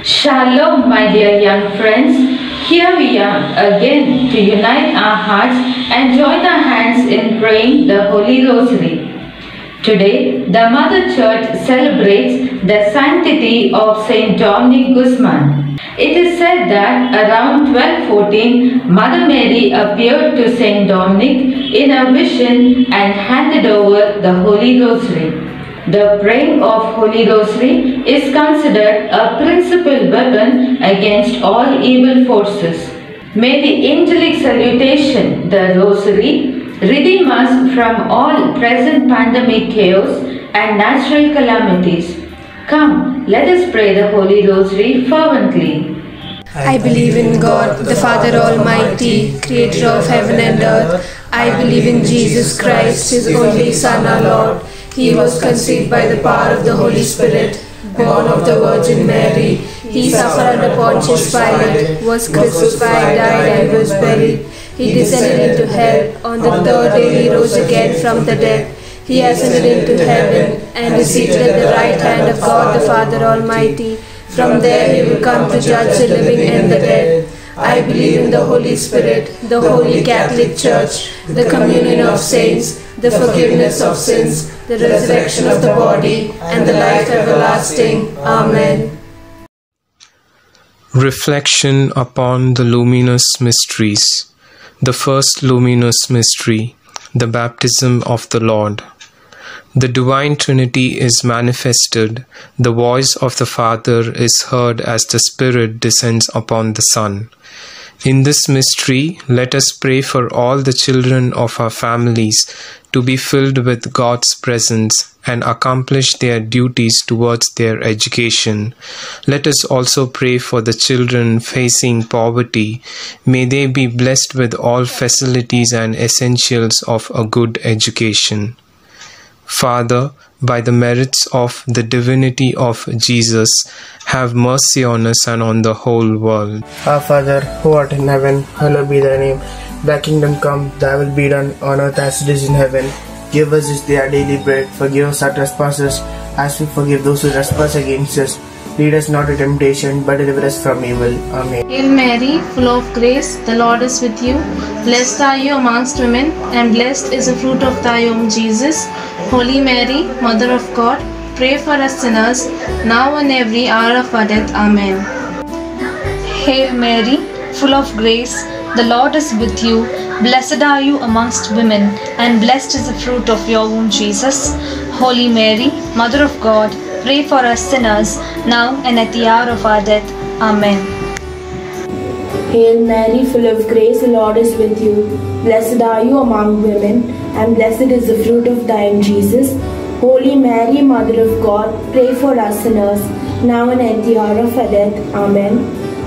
Shalom, my dear young friends. Here we are again to unite our hearts and join our hands in praying the Holy Rosary. Today, the Mother Church celebrates the sanctity of Saint Dominic Guzman. It is said that around 1214, Mother Mary appeared to Saint Dominic in a vision and handed over the Holy Rosary. The praying of Holy Rosary is considered a principal weapon against all evil forces. May the angelic salutation, the Rosary, redeem us from all present pandemic chaos and natural calamities. Come, let us pray the Holy Rosary fervently. I believe in God, the Father Almighty, creator of heaven and earth. I believe in Jesus Christ, His only Son, our Lord. He was conceived by the power of the Holy Spirit, born of the Virgin Mary. He suffered under Pontius Pilate, was crucified, died, and was buried. He descended into hell. On the third day He rose again from the dead. He ascended into heaven and is seated at the right hand of God the Father Almighty. From there He will come to judge the living and the dead. I believe in the Holy Spirit, the Holy Catholic Church, the communion of saints, the forgiveness of sins, the resurrection of the body, and the life everlasting. Amen. Reflection upon the luminous mysteries. The first luminous mystery, the baptism of the Lord. The Divine Trinity is manifested. The voice of the Father is heard as the Spirit descends upon the Son. In this mystery, let us pray for all the children of our families to be filled with God's presence and accomplish their duties towards their education. Let us also pray for the children facing poverty. May they be blessed with all facilities and essentials of a good education. Father, by the merits of the divinity of Jesus, have mercy on us and on the whole world. Our Father, who art in heaven, hallowed be thy name. Thy kingdom come, thy will be done on earth as it is in heaven. Give us this day our daily bread. Forgive us our trespasses, as we forgive those who trespass against us. Lead us not to temptation, but deliver us from evil. Amen. Hail Mary, full of grace, the Lord is with you. Blessed are you amongst women, and blessed is the fruit of thy womb, Jesus. Holy Mary, Mother of God, pray for us sinners, now and every hour of our death. Amen. Hail Mary, full of grace, the Lord is with you. Blessed are you amongst women, and blessed is the fruit of your womb, Jesus. Holy Mary, Mother of God, pray for us sinners, now and at the hour of our death. Amen. Hail Mary, full of grace, the Lord is with you. Blessed are you among women, and blessed is the fruit of thy womb, Jesus. Holy Mary, Mother of God, pray for us sinners, now and at the hour of our death. Amen.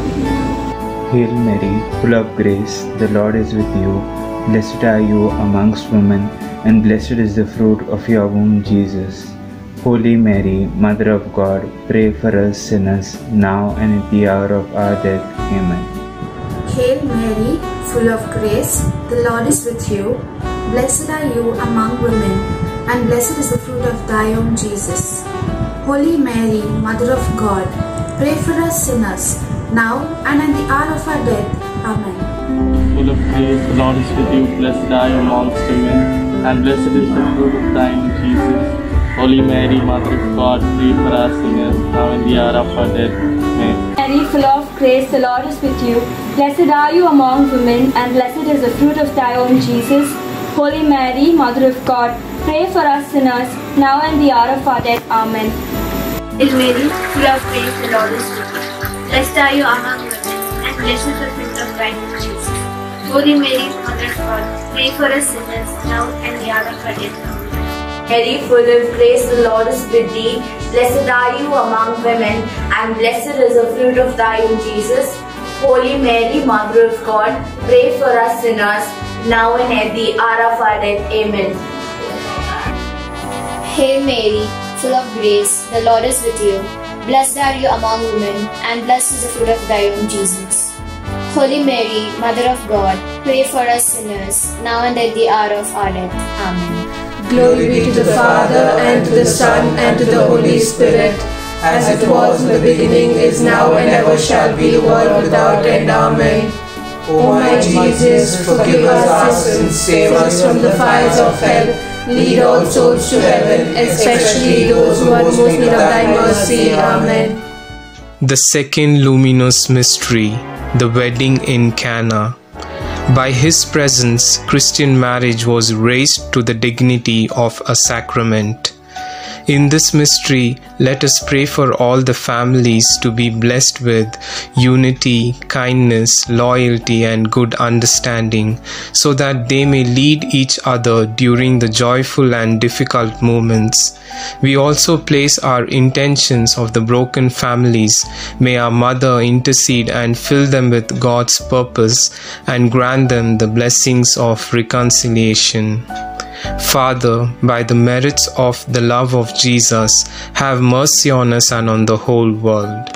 Hail Mary, full of grace, the Lord is with you. Blessed are you amongst women, and blessed is the fruit of your womb, Jesus. Holy Mary, Mother of God, pray for us sinners, now and at the hour of our death. Amen. Hail Mary, full of grace, the Lord is with you. Blessed are you among women, and blessed is the fruit of thy womb, Jesus. Holy Mary, Mother of God, pray for us sinners, now and at the hour of our death. Amen. Full of grace, the Lord is with you. Blessed are you amongst women, and blessed is the fruit of thy womb, Jesus. Holy Mary, Mother of God, pray for us sinners, now and the hour of our death. Amen. Mary, full of grace, the Lord is with you. Blessed are you among women, and blessed is the fruit of thy womb, Jesus. Holy Mary, Mother of God, pray for us sinners, now and the hour of our death. Amen. Hail Mary, full of grace, the Lord is with you. Blessed are you among women, and blessed is the fruit of thy womb, Jesus. Holy Mary, Mother of God, pray for us sinners, now and the hour of our death. Amen. Mary, full of grace, the Lord is with thee. Blessed are you among women, and blessed is the fruit of thy womb, Jesus. Holy Mary, Mother of God, pray for us sinners, now and at the hour of our death. Amen. Hail Mary, full of grace, the Lord is with you. Blessed are you among women, and blessed is the fruit of thy womb, Jesus. Holy Mary, Mother of God, pray for us sinners, now and at the hour of our death. Amen. Glory be to the Father, and to the Son, and to the Holy Spirit, as it was in the beginning, is now, and ever shall be, world without end. Amen. O my Jesus, forgive us our sins, save us from the fires of hell, lead all souls to heaven, especially those who are most in need of thy mercy. Amen. The second luminous mystery, the wedding in Cana. By his presence, Christian marriage was raised to the dignity of a sacrament. In this mystery, let us pray for all the families to be blessed with unity, kindness, loyalty, and good understanding, so that they may lead each other during the joyful and difficult moments. We also place our intentions of the broken families. May our Mother intercede and fill them with God's purpose and grant them the blessings of reconciliation. Father, by the merits of the love of Jesus, have mercy on us and on the whole world.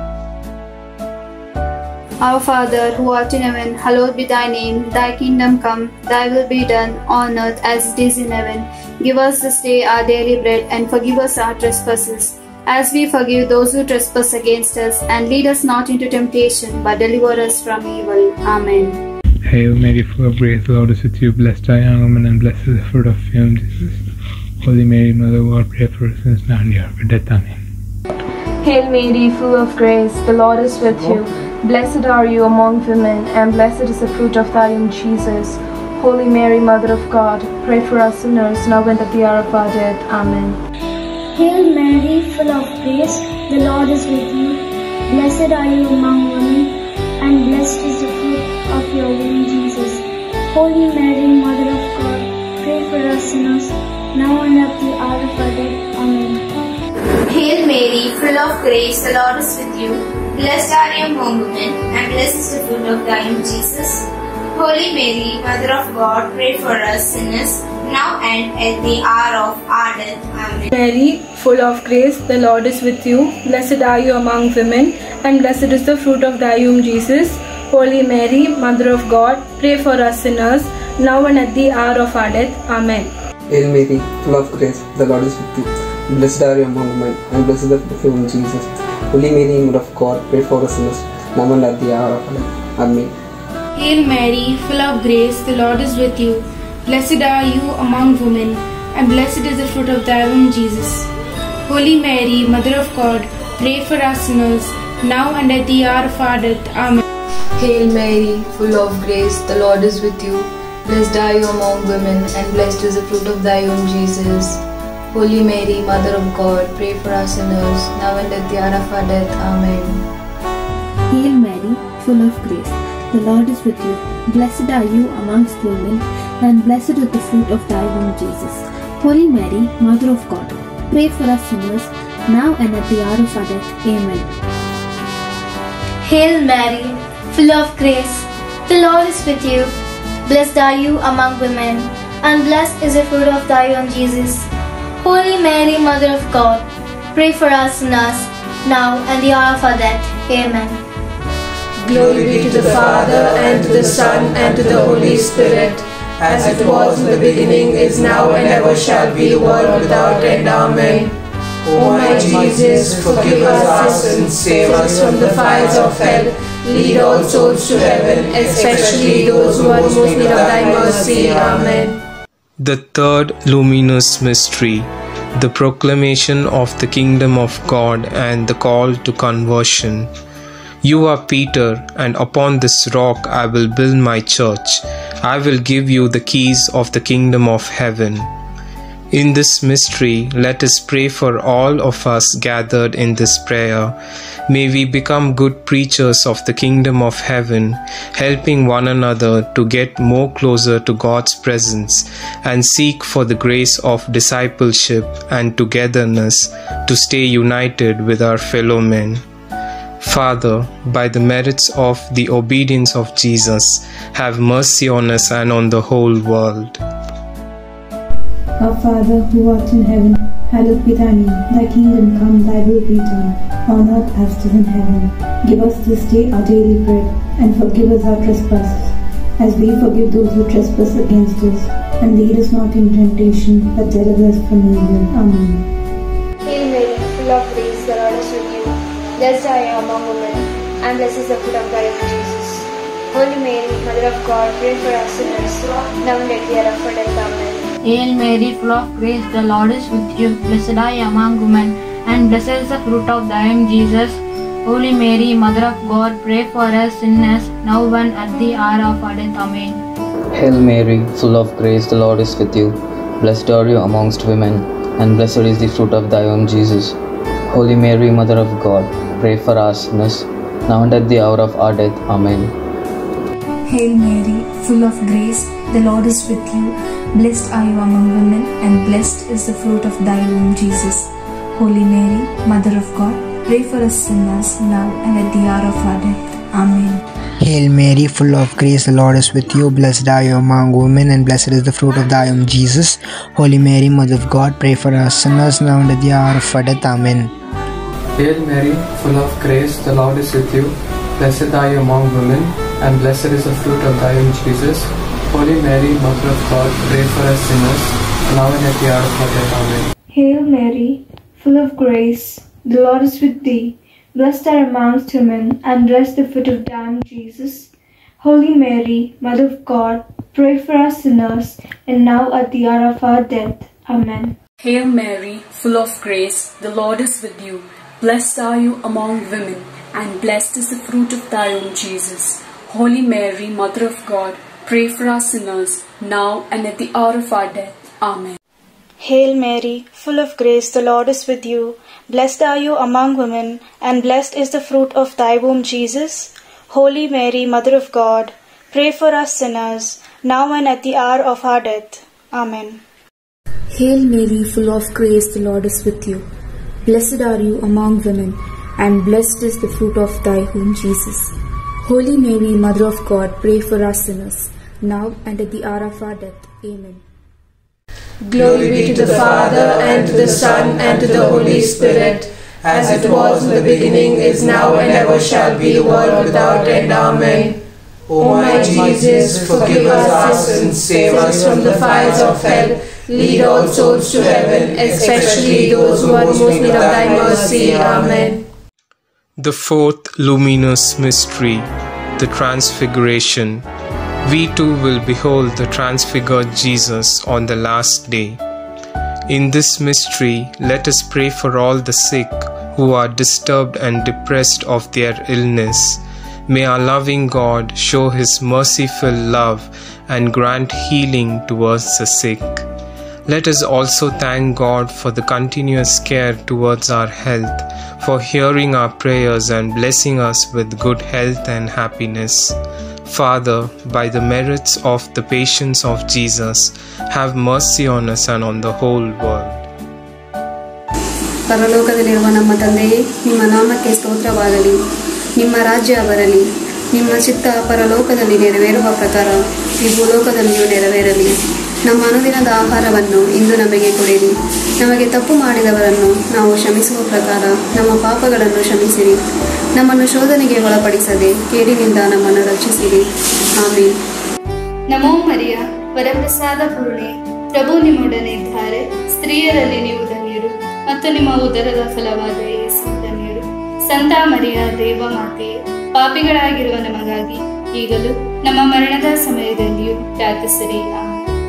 Our Father, who art in heaven, hallowed be thy name. Thy kingdom come, thy will be done, on earth as it is in heaven. Give us this day our daily bread, and forgive us our trespasses, as we forgive those who trespass against us. And lead us not into temptation, but deliver us from evil. Amen. Hail Mary, full of grace, the Lord is with you. Blessed are you among women, and blessed is the fruit of your womb, Jesus. Holy Mary, Mother of God, pray for us sinners now and the hour of our death. Amen. Hail Mary, full of grace, the Lord is with you. Blessed are you among women, and blessed is the fruit of thy womb, Jesus. Holy Mary, Mother of God, pray for us sinners, now and at the hour of our death. Amen. Hail Mary, full of grace, the Lord is with you. Blessed are you among women, and blessed is the fruit of your womb, Jesus. Holy Mary, Mother of God, pray for us sinners, now and at the hour of our death. Amen. Hail Mary, full of grace, the Lord is with you. Blessed are you among women, and blessed is the fruit of thy womb, Jesus. Holy Mary, Mother of God, pray for us sinners, now and at the hour of our death. Amen. Mary, full of grace, the Lord is with you. Blessed are you among women, and blessed is the fruit of thy womb, Jesus. Holy Mary, Mother of God, pray for us sinners, now and at the hour of our death. Amen. Hail Mary, full of grace, the Lord is with you. Blessed are you among women, and blessed is the fruit of your womb, Jesus. Holy Mary, Mother of God, pray for us sinners, now and at the hour of our death. Amen. Hail Mary, full of grace, the Lord is with you. Blessed are you among women, and blessed is the fruit of thy womb, Jesus. Holy Mary, Mother of God, pray for us sinners, now and at the hour of our death. Amen. Hail Mary, full of grace, the Lord is with you. Blessed are you among women, and blessed is the fruit of thy womb, Jesus. Holy Mary, Mother of God, pray for us sinners, now and at the hour of our death. Amen. Hail Mary, full of grace, the Lord is with you. Blessed are you amongst women, and blessed is the fruit of thy womb, Jesus. Holy Mary, Mother of God, pray for us sinners, now and at the hour of our death. Amen. Hail Mary, full of grace, the Lord is with you. Blessed are you among women, and blessed is the fruit of thy womb, Jesus. Holy Mary, Mother of God, pray for us sinners, now and the hour of our death. Amen. Glory be to the Father, and to the Son, and to the Holy Spirit, as it was in the beginning, is now, and ever shall be, world without end. Amen. O my Jesus, forgive us our sins, save us from the fires of hell, lead all souls to heaven, especially those who are most in need of thy mercy. Amen. The third luminous mystery, the proclamation of the kingdom of God and the call to conversion. You are Peter, and upon this rock I will build my church. I will give you the keys of the kingdom of heaven. In this mystery, let us pray for all of us gathered in this prayer. May we become good preachers of the kingdom of heaven, helping one another to get more closer to God's presence and seek for the grace of discipleship and togetherness to stay united with our fellow men. Father, by the merits of the obedience of Jesus, have mercy on us and on the whole world. Our Father, who art in heaven, hallowed be thy name. Thy kingdom come, thy will be done, on earth as it is in heaven. Give us this day our daily bread, and forgive us our trespasses, as we forgive those who trespass against us. And lead us not into temptation, but deliver us from evil. Amen. Hail Mary, full of grace, the Lord Lord is with you. Blessed are you among women, and blessed is the fruit of thy womb, Jesus. Holy Mary, Mother of God, pray for us sinners, now and at the hour of our death. Amen. Hail Mary, full of grace, the Lord is with you. Blessed are you among women, and blessed is the fruit of thy womb, Jesus. Holy Mary, Mother of God, pray for us sinners, now and at the hour of our death. Amen. Hail Mary, full of grace, the Lord is with you. Blessed are you amongst women, and blessed is the fruit of thy womb, Jesus. Holy Mary, Mother of God, pray for us sinners, now and at the hour of our death. Amen. Hail Mary, full of grace, the Lord is with you. Blessed are you among women, and blessed is the fruit of thy womb, Jesus. Holy Mary, Mother of God, pray for us sinners, now and at the hour of our death. Amen. Hail Mary, full of grace, the Lord is with you. Blessed are you among women, and blessed is the fruit of thy womb, Jesus. Holy Mary, Mother of God, pray for us sinners, now and at the hour of our death. Amen. Hail Mary, full of grace, the Lord is with you. Blessed are you among women, and blessed is the fruit of thy womb, Jesus. Holy Mary, Mother of God, pray for us sinners, now and at the hour of our death. Amen. Hail Mary, full of grace, the Lord is with thee. Blessed are amongst women, and blessed the fruit of thy womb, Jesus. Holy Mary, Mother of God, pray for us sinners, and now at the hour of our death. Amen. Hail Mary, full of grace, the Lord is with you. Blessed are you among women, and blessed is the fruit of thy womb, Jesus. Holy Mary, Mother of God, pray for us sinners, now and at the hour of our death. Amen. Hail Mary, full of grace, the Lord is with you. Blessed are you among women, and blessed is the fruit of thy womb, Jesus. Holy Mary, Mother of God, pray for us sinners, now and at the hour of our death. Amen. Hail Mary, full of grace, the Lord is with you. Blessed are you among women, and blessed is the fruit of thy womb, Jesus. Holy Mary, Mother of God, pray for us sinners, now and at the hour of our death. Amen. Glory be to the Father, and to the Son, and to the Holy Spirit, as it was in the beginning, is now, and ever shall be, world without end. Amen. O my Jesus, forgive us our sins, save us from the fires of hell, lead all souls to heaven, especially those who are most in need of thy mercy. Amen. The fourth luminous mystery, the Transfiguration. We too will behold the transfigured Jesus on the last day. In this mystery, let us pray for all the sick who are disturbed and depressed of their illness. May our loving God show His merciful love and grant healing towards the sick. Let us also thank God for the continuous care towards our health, for hearing our prayers and blessing us with good health and happiness. Father, by the merits of the patience of Jesus, have mercy on us and on the whole world. ಪರಲೋಕದಲ್ಲಿರುವ ನಮ್ಮ ತಂದೆಯೇ, ನಿಮ್ಮ ನಾಮಕ್ಕೆ ಸ್ತೋತ್ರವಾಗಲಿ. ನಿಮ್ಮ ರಾಜ್ಯ ಬರಲಿ. ನಿಮ್ಮ ಚಿತ್ತ ಪರಲೋಕದಲ್ಲಿ ನೆರವೇರುವ ಪ್ರಕಾರ ಈ ಭೂಲೋಕದಲ್ಲಿಯೂ ನೆರವೇರಲಿ. ನಮ್ಮ ಅನುದಿನದ ಆಹಾರವನ್ನು ಇಂದು ನಮಗೆ ಕೊಡಿರಿ. ನಮಗೆ ತಪ್ಪು ಮಾಡಿದವರನ್ನು ನಾವು ಕ್ಷಮಿಸುವ ಪ್ರಕಾರ ನಮ್ಮ ಪಾಪಗಳನ್ನು ಕ್ಷಮಿಸಿರಿ. ನಮ್ಮನ್ನು ಶೋಧನೆಗೆ ಒಳಪಡಿಸದೆ ಕೇಡಿನಿಂದ ನಮ್ಮನ್ನು ರಕ್ಷಿಸಿರಿ. ಆಮೆನ್. ನಮೋ ಮರಿಯ, ವರಪ್ರಸಾದ ಪೂರ್ಣೆ, ಪ್ರಭು ನಿಮ್ಮೊಡನೆ ಇದ್ದಾರೆ. ಸ್ತ್ರೀಯರಲ್ಲಿ ನೀವು ಧನ್ಯರು, ಮತ್ತು ನಿಮ್ಮ ಉದರದ ಫಲವಾದ ಯೇಸು ಧನ್ಯರು. ಸಂತ ಮರಿಯ ದೇವ ಮಾತೆಯೇ, ಪಾಪಿಗಳಾಗಿರುವ ನಮಗಾಗಿ ಈಗಲೂ ನಮ್ಮ ಮರಣದ ಸಮಯದಲ್ಲಿಯೂ ಪ್ರಾರ್ಥಿಸಿರಿ. ಆಮೆನ್.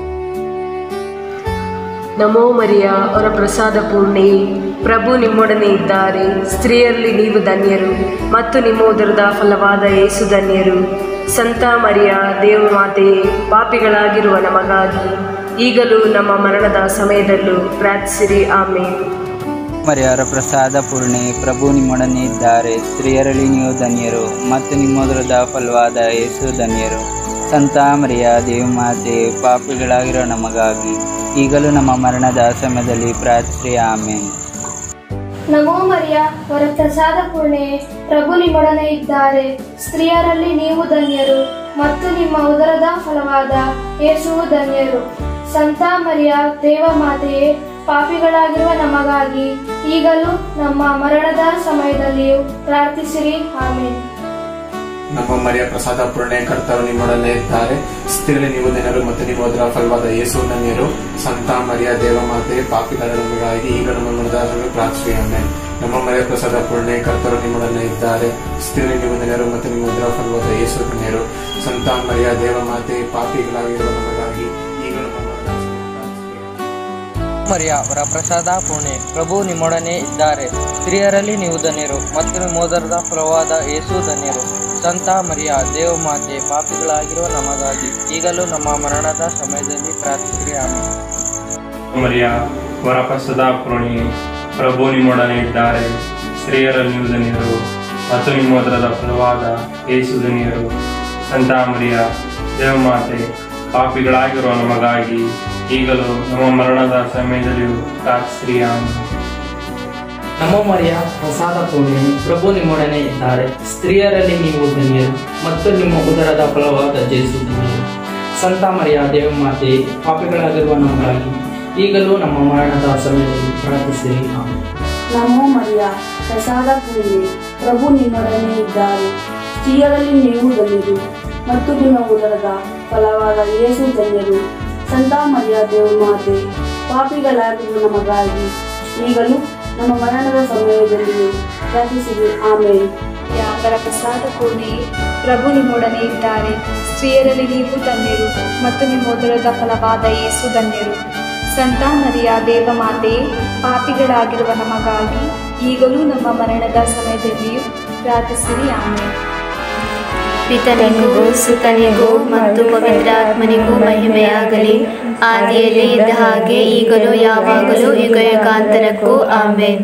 ನಮೋ ಮರಿಯ, ವರಪ್ರಸಾದ ಪೂರ್ಣೆಯೇ, ಪ್ರಭು ನಿಮ್ಮೊಡನೆ ಇದ್ದಾರೆ. ಸ್ತ್ರೀಯರಲ್ಲಿ ನೀವು ಧನ್ಯರು, ಮತ್ತು ನಿಮ್ಮ ಉದರದ ಫಲವಾದ ಯೇಸು ಧನ್ಯರು. ಸಂತ ಮರಿಯ ದೇವಮಾತೆಯೇ, ಪಾಪಿಗಳಾಗಿರುವ ನಮಗಾಗಿ ಈಗಲೂ ನಮ್ಮ ಮರಣದ ಸಮಯದಲ್ಲೂ ಪ್ರಾರ್ಥಿಸಿರಿ. ಆಮೆನ್. ಮರಿಯವರ ಪ್ರಸಾದ ಪೂರ್ಣೆ, ಪ್ರಭು ನಿಮ್ಮೊಡನೆ ಇದ್ದಾರೆ. ಸ್ತ್ರೀಯರಲ್ಲಿ ನೀವು ಧನ್ಯರು, ಮತ್ತು ನಿಮ್ಮ ಉದರದ ಫಲವಾದ ಯೇಸು ಧನ್ಯರು. ಸಂತ ಮರಿಯ ದೇವಮಾತೆ, ಪಾಪಿಗಳಾಗಿರೋ ನಮಗಾಗಿ ಈಗಲೂ ನಮ್ಮ ಮರಣದ ಸಮಯದಲ್ಲಿ ಪ್ರಾರ್ಥಿಸಿರಿ. ಆಮೆನ್. ನಮೋ ಮರಿಯ, ವರಪ್ರಸಾದ ಪೂರ್ಣೆ, ಪ್ರಭು ನಿಮ್ಮೊಡನೆ ಇದ್ದಾರೆ. ಸ್ತ್ರೀಯರಲ್ಲಿ ನೀವು ಧನ್ಯರು, ಮತ್ತು ನಿಮ್ಮ ಉದರದ ಫಲವಾದ ಯೇಸುವು ಧನ್ಯರು. ಸಂತ ಮರಿಯ ದೇವ ಮಾತೆಯೇ, ಪಾಪಿಗಳಾಗಿರುವ ನಮಗಾಗಿ ಈಗಲೂ ನಮ್ಮ ಮರಣದ ಸಮಯದಲ್ಲಿಯೂ ಪ್ರಾರ್ಥಿಸಿರಿ. ಆಮೆನ್. ನಮ್ಮ ಮರಿಯ ಪ್ರಸಾದ ಪೂರ್ಣೆ, ಕರ್ತರು ನಿಮ್ಮೊಡನೆ ಇದ್ದಾರೆ. ಸ್ತ್ರೀಯಲ್ಲಿ ನೀವು ಧನ್ಯರು, ಮತ್ತು ನಿಮ್ಮ ಉದರದ ಫಲವಾದ ಯೇಸು ಧನ್ಯರು. ಸಂತ ಮರಿಯ ದೇವ ಮಾತೆ, ಪಾಪಿಗಳಾಗಿರುವ ನಮಗಾಗಿ ಈಗ ನಮ್ಮ ಮರಣದ ಸಮಯದಲ್ಲಿ ಪ್ರಾರ್ಥಿಸಿರಿ. ಆಮೆನ್. ನಮ್ಮ ಮರಿಯ ಪ್ರಸಾದ ಪೂರ್ಣೆ ಕರ್ತರು ನಿಮ್ಮೊಡನೆ ಇದ್ದಾರೆ, ಸ್ತ್ರೀಯರಲ್ಲಿ ನೀವು ಧನ್ಯರು ಮತ್ತು ನಿಮ್ಮ ಉದರ ಫಲವಾದ ಯೇಸು ಧನ್ಯರು. ಸಂತ ಮರಿಯ ದೇವ ಮಾತೆ, ಪಾಪಿಗಳಾಗಿರುವ ನಮಗಾಗಿ ಈಗಲೂ ಮರಿಯ ವರ ಪ್ರಸಾದ ಪೂರ್ಣೆ, ಪ್ರಭು ನಿಮ್ಮೊಡನೆ ಇದ್ದಾರೆ, ಸ್ತ್ರೀಯರಲ್ಲಿ ನೀವು ಧನ್ಯರು ಮತ್ತು ನಿಮ್ಮ ಉದರದ ಫಲವಾದ ಯೇಸು ಧನ್ಯರು. ಸಂತ ಮರಿಯ ದೇವ ಮಾತೆ, ಪಾಪಿಗಳಾಗಿರುವ ನಮಗಾಗಿ ಈಗಲೂ ನಮ್ಮ ಮರಣದ ಸಮಯದಲ್ಲಿ ಪ್ರಾರ್ಥಿಸಿರಿ. ಆಮೆನ್. ಮರಿಯ ವರ ಪ್ರಸಾದ ಪೂರ್ಣೆ, ಪ್ರಭು ನಿಮ್ಮೊಡನೆ ಇದ್ದಾರೆ, ಸ್ತ್ರೀಯರಲ್ಲಿ ನೀವು ಧನ್ಯರು ಮತ್ತು ನಿಮ್ಮ ಉದರದ ಫಲವಾದ ಯೇಸು ಧನ್ಯರು. ಸಂತ ಮರಿಯ ದೇವ ಮಾತೆ, ಪಾಪಿಗಳಾಗಿರುವ ನಮಗಾಗಿ ಈಗಲೂ ನಮ್ಮ ಮರಣದ ಸಮಯದಲ್ಲಿಯೂ ಪ್ರಾರ್ಥಿಸಿರಿ. ಆಮೆನ್. ನಮೋ ಮರಿಯ ಪ್ರಸಾದ ಪೂರ್ಣೆ, ಪ್ರಭು ನಿಮ್ಮೊಡನೆ ಇದ್ದಾರೆ, ಸ್ತ್ರೀಯರಲ್ಲಿ ನೀವು ಧನ್ಯರು ಮತ್ತು ನಿಮ್ಮ ಉದರದ ಫಲವಾದ ಯೇಸು ಧನ್ಯರು. ಸಂತ ಮರಿಯ ದೇವ ಮಾತೆ, ಪಾಪಿಗಳಾಗಿರುವ ನಮಗಾಗಿ ಈಗಲೂ ನಮ್ಮ ಮರಣದ ಸಮಯದಲ್ಲಿ ಪ್ರಾರ್ಥಿಸಿರಿ. ಆಮೆನ್. ನಮೋ ಮರಿಯ ಪ್ರಸಾದ ಪೂರ್ಣೆ, ಪ್ರಭು ನಿಮ್ಮೊಡನೆ ಇದ್ದಾರೆ, ಸ್ತ್ರೀಯರಲ್ಲಿ ನೀವು ಧನ್ಯರು ಮತ್ತು ನಿಮ್ಮ ಉದರದ ಫಲವಾದ ಯೇಸು ಧನ್ಯರು. ಸಂತ ಮರಿಯ ದೇವ ಮಾತೆ, ಪಾಪಿಗಳಾಗಿರುವ ನಮಗಾಗಿ ಈಗಲೂ ನಮ್ಮ ಮರಣದ ಸಮಯದಲ್ಲಿಯೂ ಪ್ರಾರ್ಥಿಸಿರಿ. ಆಮೇಲೆ. ವರ ಪ್ರಸಾದ ಪೂರ್ಣೆ, ಪ್ರಭು ನಿಮ್ಮೊಡನೆ ಇದ್ದಾರೆ, ಸ್ತ್ರೀಯರಲ್ಲಿ ನೀವು ಧನ್ಯರು ಮತ್ತು ನಿಮ್ಮ ಉದರದ ಫಲವಾದ ಯೇಸು ಧನ್ಯರು. ಸಂತ ಮರಿಯ ದೇವ ಮಾತೆ, ಪಾಪಿಗಳಾಗಿರುವ ನಮಗಾಗಿ ಈಗಲೂ ನಮ್ಮ ಮರಣದ ಸಮಯದಲ್ಲಿಯೂ ಪ್ರಾರ್ಥಿಸಿರಿ. ಆಮೇಲೆ. ಪಿತನಿಗೂ ಸುತನಿಗೂ ಮತ್ತು ಪವಿತ್ರಾತ್ಮನಿಗೂ ಮಹಿಮೆಯಾಗಲಿ, ಆದಿಯಲ್ಲಿ ಇದ್ದ ಹಾಗೆ ಈಗಲೂ ಯಾವಾಗಲೂ ಯುಗಯುಗಾಂತರಕ್ಕೂ amen.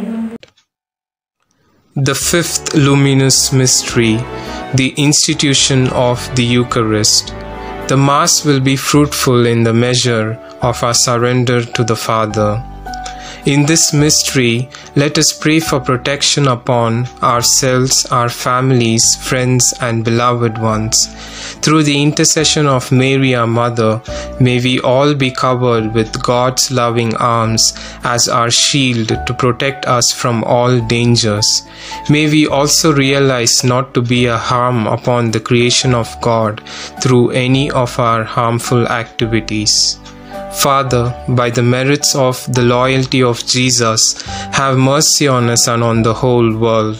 The fifth luminous mystery, the institution of the Eucharist. The Mass will be fruitful in the measure of our surrender to the Father. In this mystery, let us pray for protection upon ourselves, our families, friends, and beloved ones. Through the intercession of Mary, our Mother, may we all be covered with God's loving arms as our shield to protect us from all dangers. May we also realize not to be a harm upon the creation of God through any of our harmful activities. Father, by the merits of the loyalty of Jesus, have mercy on us and on the whole world.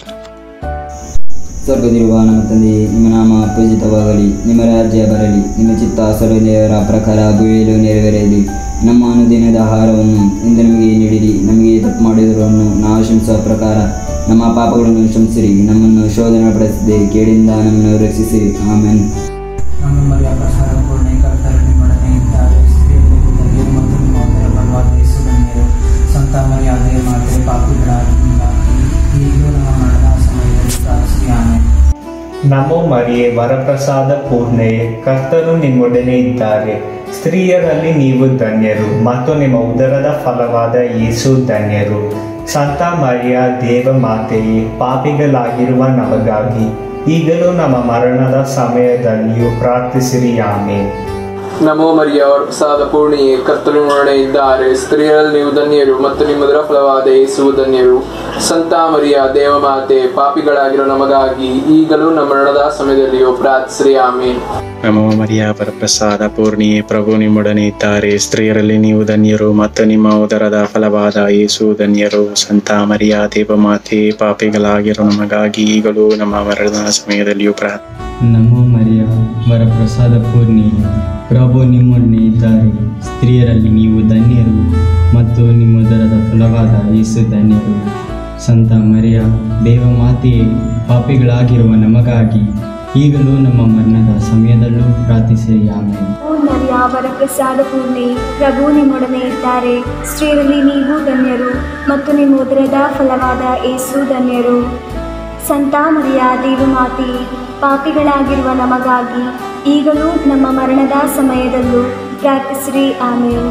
ಸ್ವರ್ಗದಿರುವ ನಮ್ಮ ತಂದೆಯೇ, ನಿಮ್ಮ ನಾಮ ಪೂಜಿತವಾಗಲಿ, ನಿಮ್ಮ ರಾಜ್ಯ ಬರಲಿ, ನಿಮ್ಮ ಚಿತ್ತ ಸರ್ವದೇವರ ಪ್ರಕಾರ ಭೂಮಿಯಲ್ಲೂ ನೆರವೇರಲಿ. ನಮ್ಮ ಅನುದಿನದ ಆಹಾರವನ್ನು ಇಂದು ನಮಗೆ ನೀಡಿರಿ, ನಮಗೆ ತಪ್ಪು ಮಾಡಿದವರನ್ನು ನಾವು ಕ್ಷಮಿಸುವ ಪ್ರಕಾರ ನಮ್ಮ ಪಾಪಗಳನ್ನು ಕ್ಷಮಿಸಿರಿ, ನಮ್ಮನ್ನು ಶೋಧನೆ ಪಡಿಸದೆ ಕೇಡಿಂದ ನಮ್ಮನ್ನು ರಕ್ಷಿಸಿರಿ. ಆಮೆನ್. ನಮ್ಮ ಮರಿಯ ಪ್ರಸಾದ ಪೂರ್ಣೆ, ಕರ್ತರು ನಿಮ್ಮೊಡನೆ ಇದ್ದಾರೆ, ಸ್ತ್ರೀಯರಲ್ಲಿ ಮತ್ತು ನಿಮ್ಮ ಉದರ ಫಲವಾದ ಯೇಸು ಧನ್ಯರು. ಸಂತ ಮರಿಯ ದೇವ ಮಾತೆ, ಪಾಪಿಗಳಾಗಿರುವ ನಮಗಾಗಿ ಈಗಲೂ ನಮ್ಮ ಮರಣದ ಸಮಯದಲ್ಲಿ ಪ್ರಾರ್ಥಿಸಿರಿ. ಆಮೆನ್. ನಮೋ ಮರಿಯೇ, ವರಪ್ರಸಾದ ಪೂರ್ಣೆಯೇ, ಕರ್ತರು ನಿಮ್ಮೊಡನೆ ಇದ್ದಾರೆ, ಸ್ತ್ರೀಯರಲ್ಲಿ ನೀವು ಧನ್ಯರು ಮತ್ತು ನಿಮ್ಮ ಉದರದ ಫಲವಾದ ಯೇಸು ಧನ್ಯರು. ಸಂತ ಮರಿಯ ದೇವ ಮಾತೆಯೇ, ಪಾಪಿಗಳಾಗಿರುವ ನಮಗಾಗಿ ಈಗಲೂ ನಮ್ಮ ಮರಣದ ಸಮಯದಲ್ಲಿಯೂ ಪ್ರಾರ್ಥಿಸಿರಿ. ಆಮೆನ್. ನಮೋ ಮರಿಯ ಪ್ರಸಾದ ಪೂರ್ಣಿಯೇ, ಕರ್ತರು ನಿಮ್ಮೊಡನೆ ಇದ್ದಾರೆ, ಸ್ತ್ರೀಯರಲ್ಲಿ ನೀವು ಧನ್ಯರು ಮತ್ತು ನಿಮ್ಮ ಉದರ ಫಲವಾದ ಯೇಸು ಧನ್ಯರು. ಸಂತ ಮರಿಯ ದೇವ ಮಾತೆ, ಪಾಪಿಗಳಾಗಿರೋ ನಮಗಾಗಿ ಈಗಲೂ ನಮ್ಮ ಮರಣದ ಸಮಯದಲ್ಲಿಯೂ ಪ್ರಾರ್ಥಿಸಿರಿ. ಆಮೆನ್. ನಮೋ ಮರಿಯ ವರಪ್ರಸಾದ ಪೂರ್ಣಿಯೇ, ಪ್ರಭು ನಿಮ್ಮೊಡನೆ ಇದ್ದಾರೆ, ಸ್ತ್ರೀಯರಲ್ಲಿ ನೀವು ಧನ್ಯರು ಮತ್ತು ನಿಮ್ಮ ಉದರದ ಫಲವಾದ ಯೇಸು ಧನ್ಯರು. ಸಂತ ಮರಿಯ ದೇವ ಮಾತೆ, ಪಾಪಿಗಳಾಗಿರೋ ನಮಗಾಗಿ ಈಗಲೂ ನಮ್ಮ ಮರಣದ ಸಮಯದಲ್ಲಿಯೂ ನಮೋ ಮರಿಯ ವರಪ್ರಸಾದ ಪೂರ್ಣಿಯೇ, ಪ್ರಭು ನಿಮ್ಮೊಡನೆ ಇದ್ದಾರೆ, ಸ್ತ್ರೀಯರಲ್ಲಿ ನೀವು ಧನ್ಯರು ಮತ್ತು ನಿಮ್ಮ ಉದರದ ಫಲವಾದ ಯೇಸು ಧನ್ಯರು. ಸಂತ ಮರಿಯ ದೇವ ಮಾತೆಯೇ, ಪಾಪಿಗಳಾಗಿರುವ ನಮಗಾಗಿ ಈಗಲೂ ನಮ್ಮ ಮರಣದ ಸಮಯದಲ್ಲೂ ಪ್ರಾರ್ಥಿಸಿರಿ. ಆಮೆನ್. ಮರಿಯ ವರಪ್ರಸಾದ ಪೂರ್ಣೆ, ಪ್ರಭು ನಿಮ್ಮೊಡನೆ ಇದ್ದಾರೆ, ಸ್ತ್ರೀಯರಲ್ಲಿ ನೀವು ಧನ್ಯರು ಮತ್ತು ನಿಮ್ಮ ಉದರದ ಫಲವಾದ ಯೇಸು ಧನ್ಯರು. ಸಂತ ಮರಿಯ ದೇವ ಮಾತೆ, ಪಾಪಿಗಳಾಗಿರುವ ನಮಗಾಗಿ ಈಗಲೂ ನಮ್ಮ ಮರಣದ ಸಮಯದಲ್ಲೂ ಪ್ರಾರ್ಥಿಸಿರಿ. ಆಮೆನ್.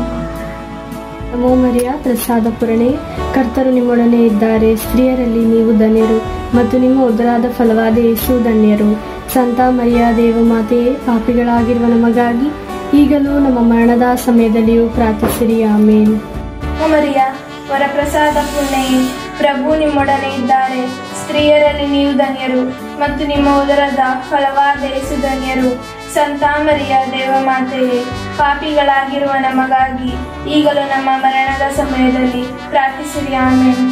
ನಮೋ ಮರಿಯ ಪ್ರಸಾದ ಪೂರ್ಣೆ, ಕರ್ತರು ನಿಮ್ಮೊಡನೆ ಇದ್ದಾರೆ, ಸ್ತ್ರೀಯರಲ್ಲಿ ನೀವು ಧನ್ಯರು ಮತ್ತು ನಿಮ್ಮ ಉದರದ ಫಲವಾದ ಯೇಸು ಧನ್ಯರು. ಸಂತ ಮರಿಯ ದೇವ ಮಾತೆಯೇ, ಪಾಪಿಗಳಾಗಿರುವ ನಮಗಾಗಿ ಈಗಲೂ ನಮ್ಮ ಮರಣದ ಸಮಯದಲ್ಲಿಯೂ ಪ್ರಾರ್ಥಿಸಿರಿ. ಆಮೇನ್. ಮರಿಯ ವರಪ್ರಸಾದ ಪೂರ್ಣೆಯೇ, ಪ್ರಭು ನಿಮ್ಮೊಡನೆ ಇದ್ದಾರೆ, ಸ್ತ್ರೀಯರಲ್ಲಿ ನೀವು ಧನ್ಯರು ಮತ್ತು ನಿಮ್ಮ ಉದರದ ಫಲವಾದ ಯೇಸು ಧನ್ಯರು. ಸಂತ ಮರಿಯ ದೇವಮಾತೆಯೇ, ಪಾಪಿಗಳಾಗಿರುವ ನಮಗಾಗಿ ಈಗಲೂ ನಮ್ಮ ಮರಣದ ಸಮಯದಲ್ಲಿ ಪ್ರಾರ್ಥಿಸಿರಿ. ಆಮೆನ್.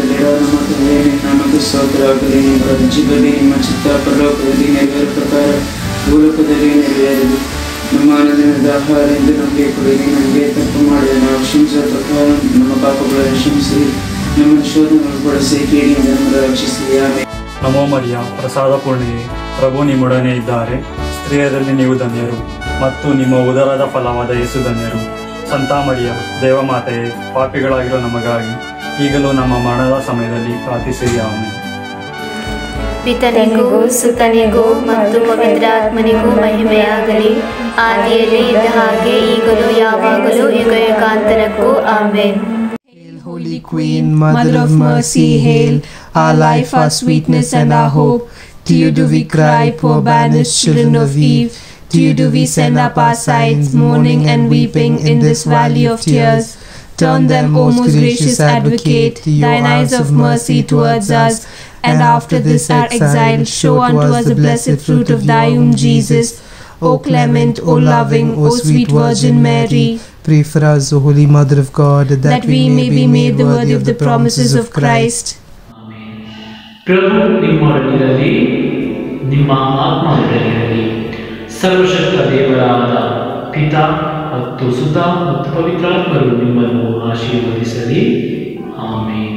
ನಮಗೆ ಸ್ತೋತ್ರ ಆಗಲಿ. ನಿಮ್ಮ ರಾಜ್ಯದಲ್ಲಿ ನಿಮ್ಮ ಚಿತ್ತ ಪರಲೋಕದಲ್ಲಿ ನೆರವೇರ ಪ್ರಕಾರ ಭೂಲೋಕದಲ್ಲಿ ನೆರವೇರಲಿ. ನಮ್ಮ ಅನುದಿನದ ಆಹಾರ ಎಂದು ನಮಗೆ ಕೊಡಿರಿ. ನಮಗೆ ತಪ್ಪು ಮಾಡಿದ ನಾವು ಕ್ಷಮಿಸುವ ಪ್ರಕಾರ ನಮ್ಮ ಪಾಪಗಳನ್ನು ಕ್ಷಮಿಸಿ, ನಮ್ಮನ್ನು ಶೋಧನೆಗೆ ಒಳಪಡಿಸಿ ಕೀಡಿನಿಂದ ನಮ್ಮನ್ನು ರಕ್ಷಿಸಿರಿ. ಆಮೆನ್. ನಮೋ ಮರಿಯ, ಪ್ರಸಾದ ಪೂರ್ಣಿಯೇ, ಪ್ರಭು ನಿಮ್ಮೊಡನೆ ಇದ್ದಾರೆ. ಸ್ತ್ರೀಯರಲ್ಲಿ ನೀವು ಧನ್ಯರು ಮತ್ತು ನಿಮ್ಮ ಉದರದ ಫಲವಾದ ಯೇಸು ಧನ್ಯರು. ಸಂತ ಮರಿಯ ದೇವಮಾತೆಯೇ, ಪಾಪಿಗಳಾಗಿರೋ ನಮಗಾಗಿ ಈಗಲೂ ನಮ್ಮ ಮರಣದ ಸಮಯದಲ್ಲಿ ಪ್ರಾರ್ಥಿಸಿರಿ. ಆಮೆನ್. ಪಿತನಿಗೂ ಸುತನಿಗೂ ಮತ್ತು ಪವಿತ್ರಾತ್ಮನಿಗೂ ಮಹಿಮೆಯಾಗಲಿ, ಆದಿಯಲ್ಲಿ ಇದ್ದ ಹಾಗೆ ಈಗಲೂ ಯಾವಾಗಲೂ ಯುಗ ಯುಗಾಂತರಕ್ಕೂ amen. Holy Queen, Mother of Mercy, hail, our life, our sweetness and our hope. To you do we cry, poor banished children of Eve. To you do we send up our sighs, mourning and weeping in this valley of tears. Turn them, O most gracious Advocate, thine eyes of mercy towards us, and after this our exile, show unto us the blessed fruit of thy womb, Jesus. O clement, O loving, O sweet Virgin Mary, pray for us, O Holy Mother of God, that we may be made worthy of the promises of Christ. ಪ್ರಭು ನಿಮ್ಮೊಡನಿರಲಿ, ನಿಮ್ಮ ಆತ್ಮದೊಡನಿರಲಿ. ಸರ್ವಶಕ್ತ ದೇವರಾದ ಪಿತಾ ಮತ್ತು ಸುತ ಮತ್ತು ಪವಿತ್ರಾತ್ಮರು ನಿಮ್ಮನ್ನು ಆಶೀರ್ವದಿಸಲಿ. ಆಮೆನ್.